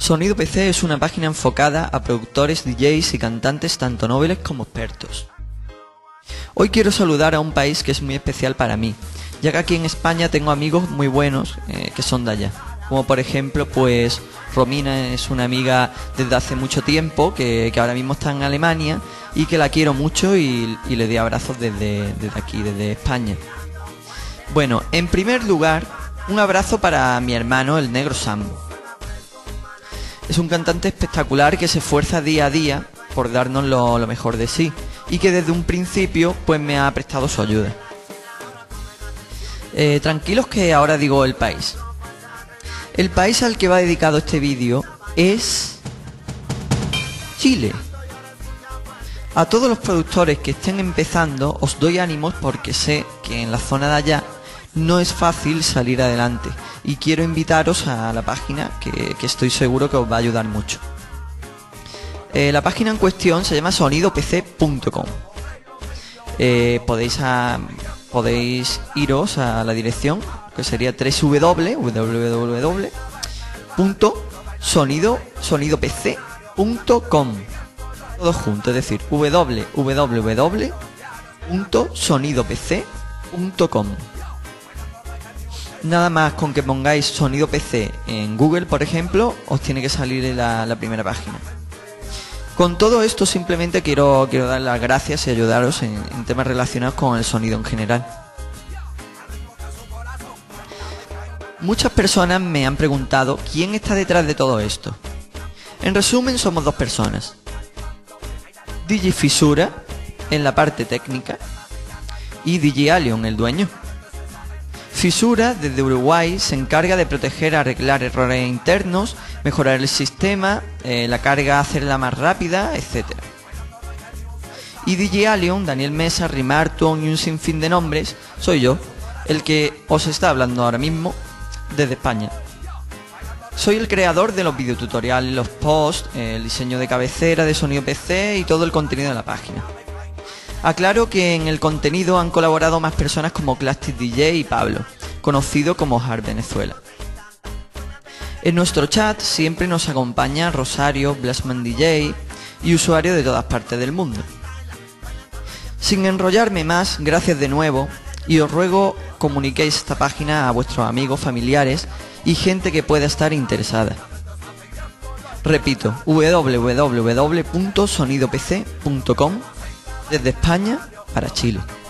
Sonido PC es una página enfocada a productores, DJs y cantantes tanto noveles como expertos. Hoy quiero saludar a un país que es muy especial para mí, ya que aquí en España tengo amigos muy buenos que son de allá. Como por ejemplo, pues Romina es una amiga desde hace mucho tiempo que ahora mismo está en Alemania y que la quiero mucho y le doy abrazos desde aquí, desde España. Bueno, en primer lugar, un abrazo para mi hermano, el Negro Sambo. Es un cantante espectacular que se esfuerza día a día por darnos lo mejor de sí y que desde un principio pues me ha prestado su ayuda. Tranquilos que ahora digo el país. El país al que va dedicado este vídeo es Chile. A todos los productores que estén empezando os doy ánimos porque sé que en la zona de allá no es fácil salir adelante y quiero invitaros a la página que estoy seguro que os va a ayudar mucho. La página en cuestión se llama sonidopc.com. Podéis iros a la dirección que sería www.sonidopc.com. Todo junto, es decir, www.sonidopc.com. Nada más con que pongáis Sonido PC en Google, por ejemplo, os tiene que salir la primera página. Con todo esto simplemente quiero dar las gracias y ayudaros en temas relacionados con el sonido en general. Muchas personas me han preguntado quién está detrás de todo esto. En resumen, somos dos personas. DJ Fisura en la parte técnica y DJ Alion, el dueño. Fisura, desde Uruguay, se encarga de proteger, arreglar errores internos, mejorar el sistema, la carga hacerla más rápida, etc. Y DJ Alion, Daniel Mesa, Rimarton y un sinfín de nombres, soy yo, el que os está hablando ahora mismo desde España. Soy el creador de los videotutoriales, los posts, el diseño de cabecera de Sonido PC y todo el contenido de la página. Aclaro que en el contenido han colaborado más personas como Clastic DJ y Pablo, conocido como Hard Venezuela. En nuestro chat siempre nos acompaña Rosario, Blasman DJ y usuarios de todas partes del mundo. Sin enrollarme más, gracias de nuevo y os ruego comuniquéis esta página a vuestros amigos, familiares y gente que pueda estar interesada. Repito, www.sonidopc.com desde España para Chile.